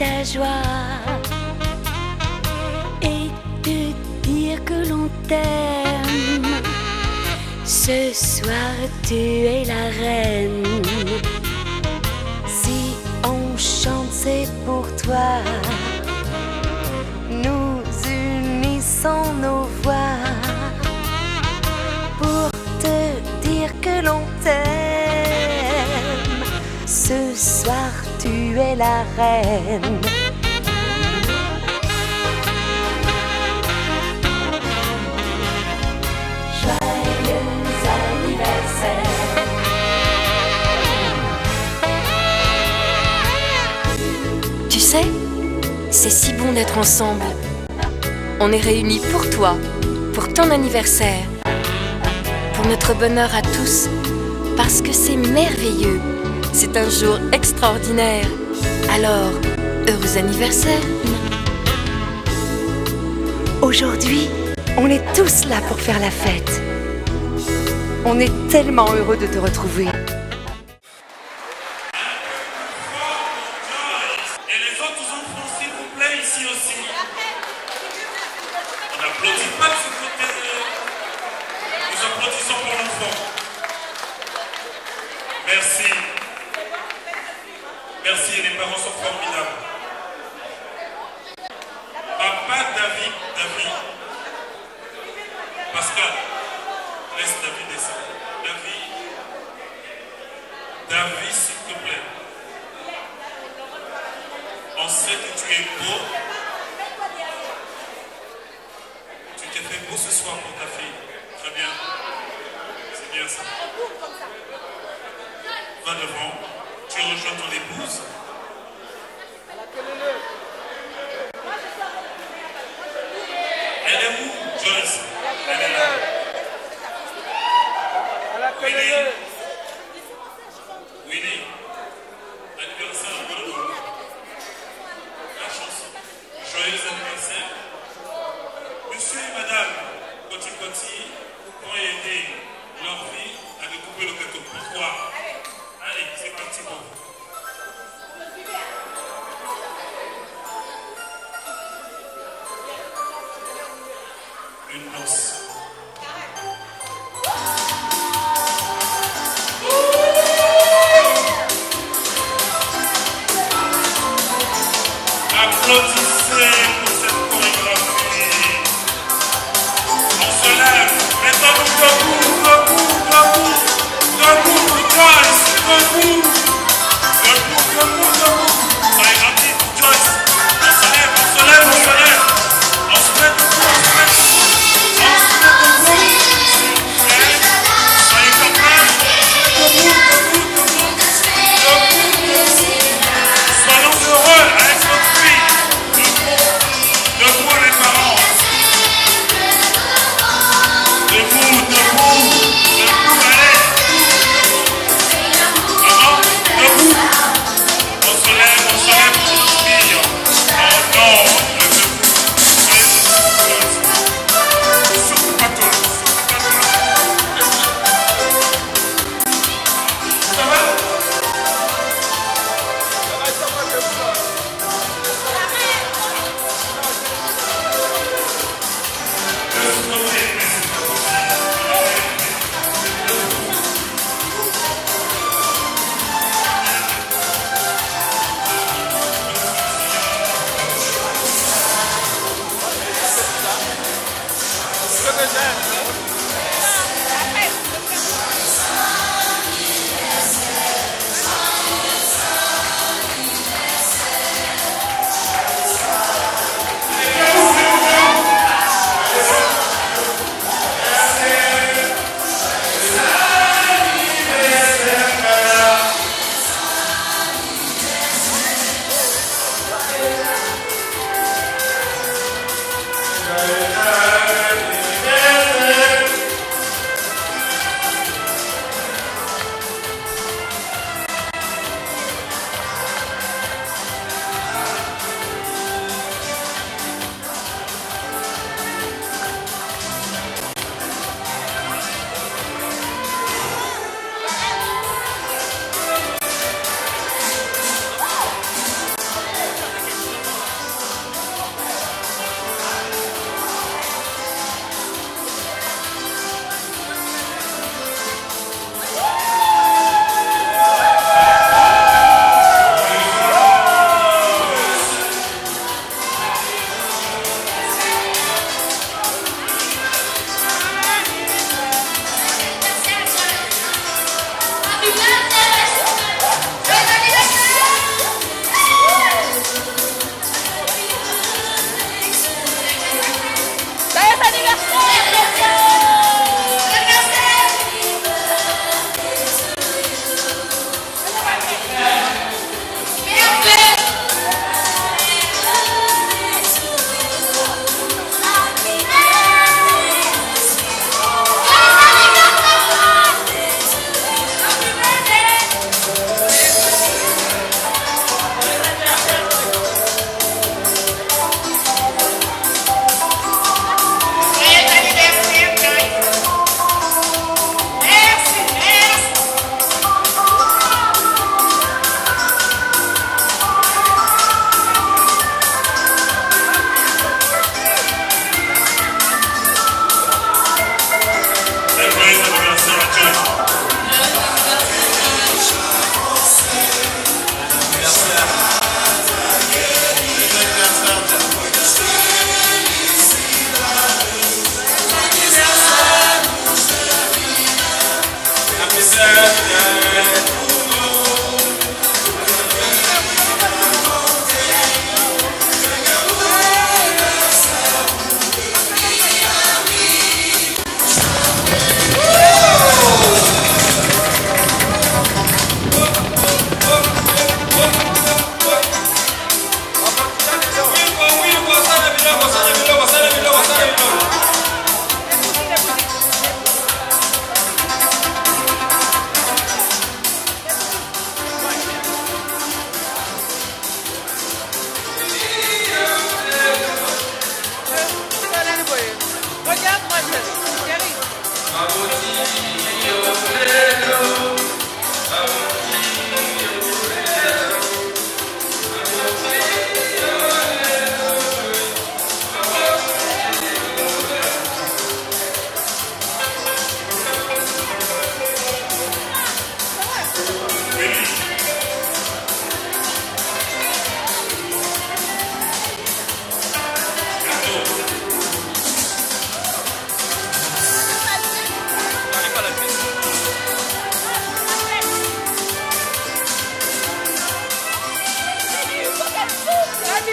la joie et te dire que l'on t'aime. Ce soir tu es la reine. Si on chante c'est pour toi. Nous unissons nos voix pour te dire que l'on t'aime. Ce soir tu es la reine. Tu sais, c'est si bon d'être ensemble. On est réunis pour toi, pour ton anniversaire, pour notre bonheur à tous, parce que c'est merveilleux. C'est un jour extraordinaire. Alors, heureux anniversaire. Aujourd'hui, on est tous là pour faire la fête. On est tellement heureux de te retrouver. Et les autres enfants, s'il vous plaît, ici aussi. On n'applaudit pas de ce côté. Nous applaudissons pour l'enfant. Merci. Merci, les parents sont formidables. Papa David. Pascal, laisse David descendre. David, s'il te plaît. On sait que tu es beau. Tu t'es fait beau ce soir pour ta fille. Très bien. C'est bien ça. Va devant. Tu rejoins ton épouse. Elle est où, Joyce? Elle est là. Willy. Anniversaire de la chanson. Joyeux anniversaire. Monsieur et madame Koti ont aidé leur fille à découper le gâteau. Pourquoi? Allez, c'est parti pour vous. Une danse. Applaudissez pour cette chorégraphie. On se lève. Mettons-nous debout, Joyce, debout. Soyez gentils, Joyce. On se lève. On se met debout, s'il vous plaît. Soyez capables. Debout. Soyons heureux avec notre fille. Debout les parents. Debout, allez. Maman.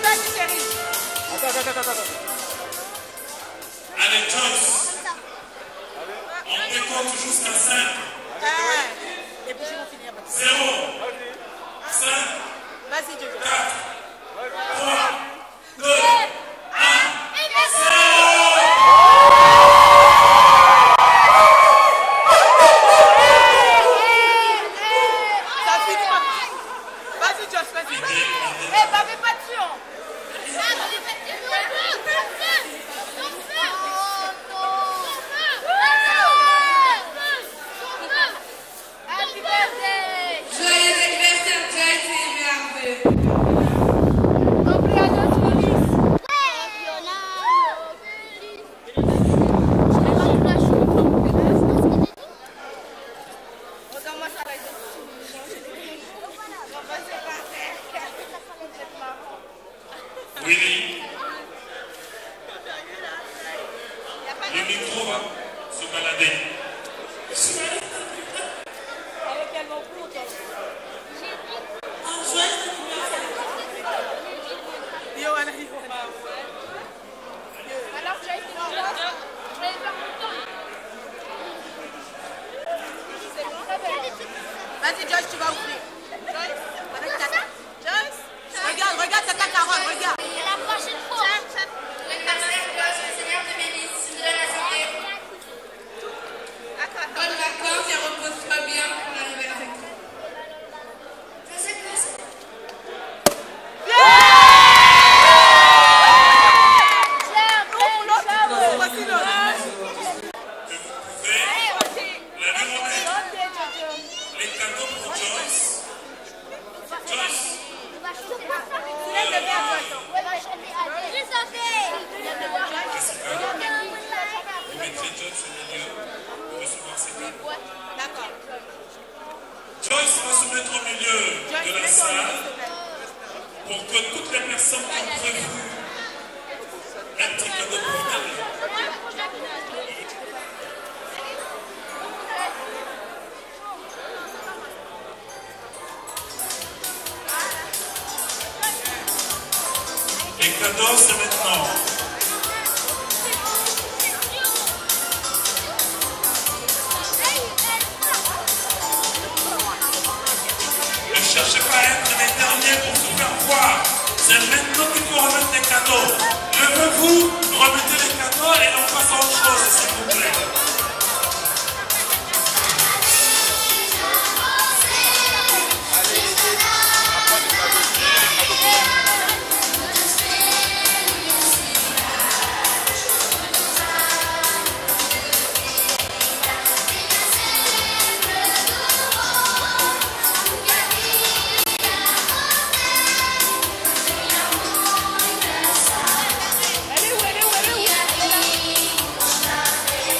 vas-y, chérie. Attends. Allez, Joyce. On décompte jusqu'à 5. Et puis je vais finir. 0, 5, Vas-y, Jojo. 4, 3, 2, 1, 0. Willy, le micro va se balader. Vas-y, Joyce, tu vas ouvrir. Joyce, regarde, c'est ta carotte, regarde. À la prochaine fois. Seigneur te bénisse, tu me donnes la santé. Bonnes vacances et repose-toi bien pour la nouvelle rentrée. Je sais que c'est. Les cadeaux pour Joyce. Joyce. Vous mettrez Joyce au milieu pour recevoir ses cadeaux. D'accord. Joyce va se mettre au milieu de la salle pour que toutes les personnes qui ont prévu un petit cadeau pour elle. Les cadeaux, c'est maintenant. Ne cherchez pas à être les derniers pour se faire voir. C'est maintenant qu'il faut remettre les cadeaux. Levez-vous, remettez les cadeaux et on passe à autre chose, s'il vous plaît. Elle est où?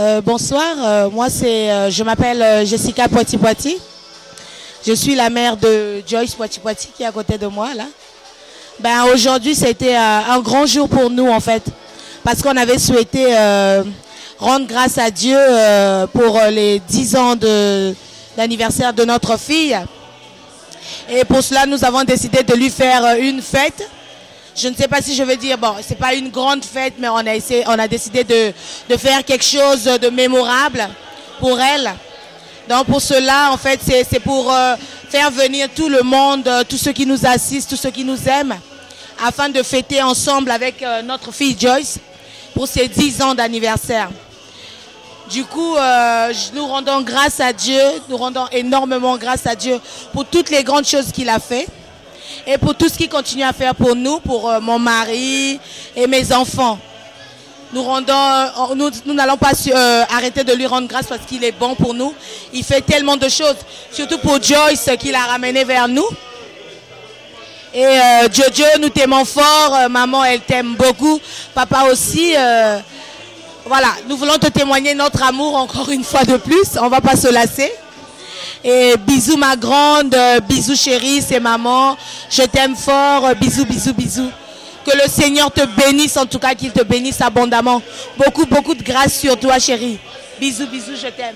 Bonsoir, moi je m'appelle Jessica Poiti-Poiti. Je suis la mère de Joyce Poiti-Poiti qui est à côté de moi là. Ben, aujourd'hui c'était un grand jour pour nous en fait, parce qu'on avait souhaité rendre grâce à Dieu pour les 10 ans d'anniversaire de notre fille. Et pour cela nous avons décidé de lui faire une fête. Je ne sais pas si je veux dire, bon, c'est pas une grande fête, mais on a décidé de faire quelque chose de mémorable pour elle. Donc pour cela, en fait, c'est pour faire venir tout le monde, tous ceux qui nous assistent, tous ceux qui nous aiment, afin de fêter ensemble avec notre fille Joyce pour ses 10 ans d'anniversaire. Du coup, nous rendons grâce à Dieu, nous rendons énormément grâce à Dieu pour toutes les grandes choses qu'il a fait. Et pour tout ce qu'il continue à faire pour nous, pour mon mari et mes enfants. Nous n'allons pas arrêter de lui rendre grâce parce qu'il est bon pour nous. Il fait tellement de choses, surtout pour Joyce qu'il a ramené vers nous. Et Jojo, nous t'aimons fort, maman elle t'aime beaucoup, papa aussi. Voilà, nous voulons te témoigner notre amour encore une fois de plus, on ne va pas se lasser. Et bisous ma grande, bisous chérie, c'est maman, je t'aime fort, bisous, bisous, bisous. Que le Seigneur te bénisse, en tout cas qu'il te bénisse abondamment. Beaucoup, beaucoup de grâce sur toi chérie. Bisous, bisous, je t'aime.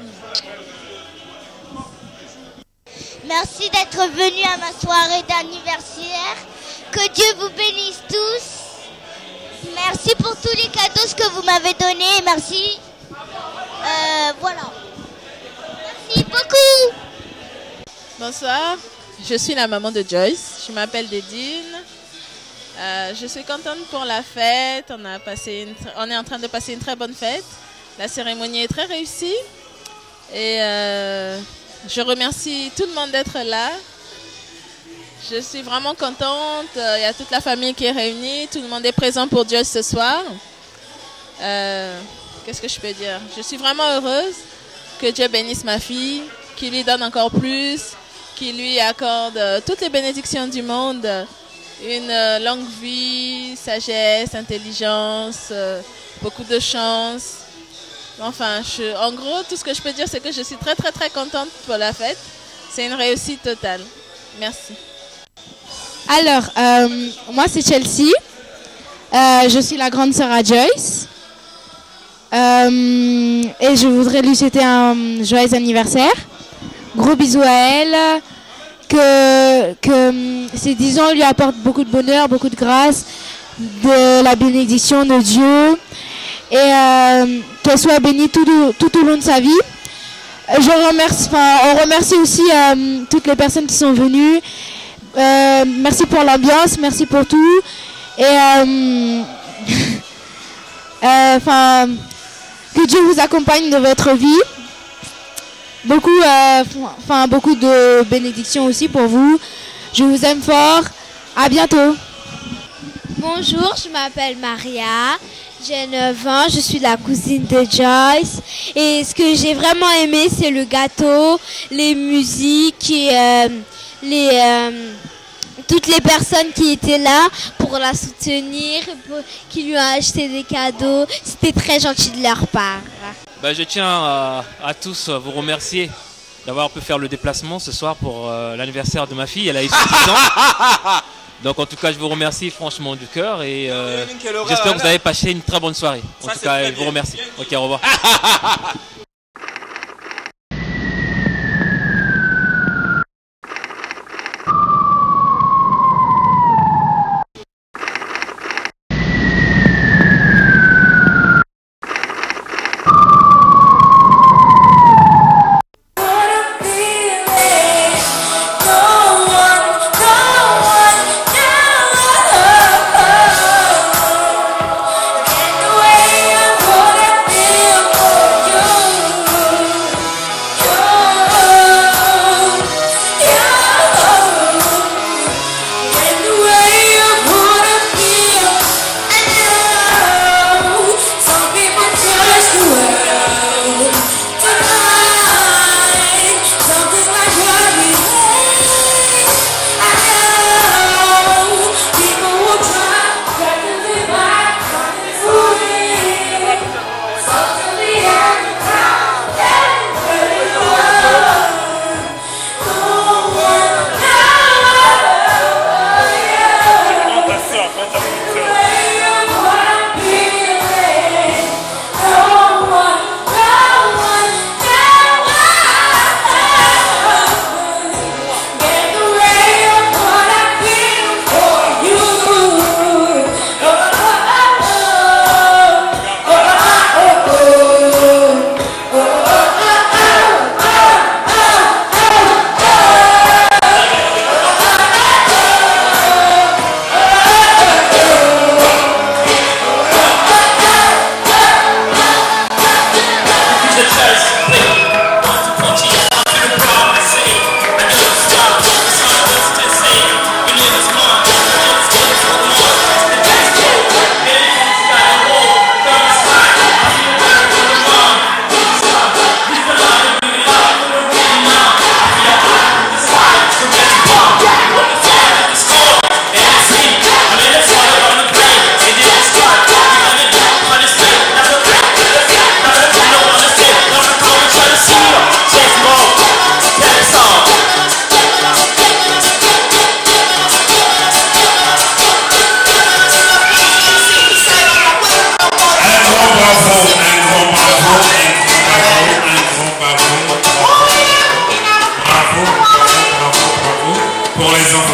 Merci d'être venu à ma soirée d'anniversaire. Que Dieu vous bénisse tous. Merci pour tous les cadeaux que vous m'avez donnés. Merci. Voilà. Merci beaucoup. Bonsoir, je suis la maman de Joyce. Je m'appelle Dédine. Je suis contente pour la fête. On est en train de passer une très bonne fête. La cérémonie est très réussie. Et je remercie tout le monde d'être là. Je suis vraiment contente. Il y a toute la famille qui est réunie. Tout le monde est présent pour Joyce ce soir. Qu'est-ce que je peux dire? Je suis vraiment heureuse que Dieu bénisse ma fille, qu'il lui donne encore plus, qu'il lui accorde toutes les bénédictions du monde, une longue vie, sagesse, intelligence, beaucoup de chance. Enfin, en gros, tout ce que je peux dire, c'est que je suis très, très, très contente pour la fête. C'est une réussite totale. Merci. Alors, moi, c'est Chelsea. Je suis la grande sœur à Joyce. Et je voudrais lui souhaiter un joyeux anniversaire. Gros bisous à elle. Que ces 10 ans lui apportent beaucoup de bonheur, beaucoup de grâce, de la bénédiction de Dieu. Et qu'elle soit bénie tout au long de sa vie. On remercie aussi toutes les personnes qui sont venues. Merci pour l'ambiance, merci pour tout. Et que Dieu vous accompagne de votre vie. Beaucoup de bénédictions aussi pour vous. Je vous aime fort. À bientôt. Bonjour, je m'appelle Maria. J'ai 9 ans, je suis la cousine de Joyce. Et ce que j'ai vraiment aimé, c'est le gâteau, les musiques et toutes les personnes qui étaient là pour la soutenir, qui lui ont acheté des cadeaux. C'était très gentil de leur part. Je tiens à tous vous remercier d'avoir pu faire le déplacement ce soir pour l'anniversaire de ma fille. Elle a eu 6 ans. Donc en tout cas, je vous remercie franchement du cœur et j'espère que vous avez passé une très bonne soirée. En tout cas, je vous remercie. Ok, au revoir. You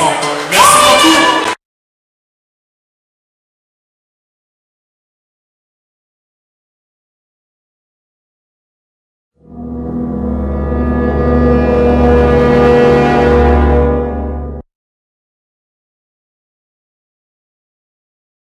Merci beaucoup.